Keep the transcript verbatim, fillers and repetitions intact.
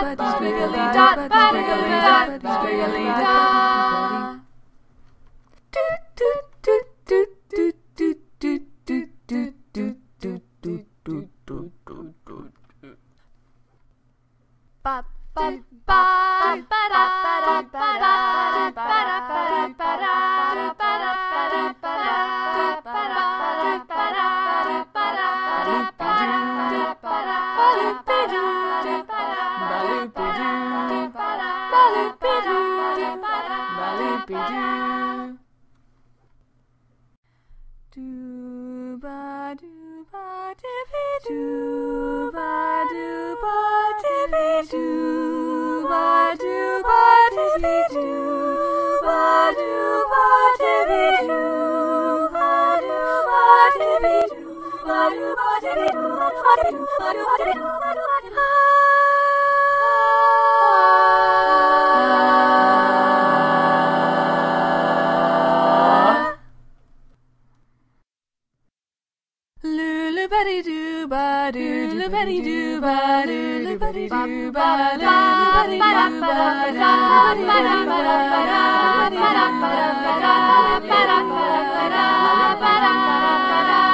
squiggly dot, squiggly dot, squiggly dot. Ba ba ba ba da ba da ba da ba da ba da ba da ba da ba da ba da ba da ba da ba da do ba do ba dippy do ba do ba dippy do ba do ba dippy do ba do ba dippy do ba do ba dippy do ba do ba dippy do ba do ba dippy do ba do ba dippy do ba do ba dippy do. Lulu-buddy doo ba doo, lulu-buddy doo ba doo, lulu-buddy doo ba doo, lulu-buddy doo ba doo, lulu-buddy doo ba doo.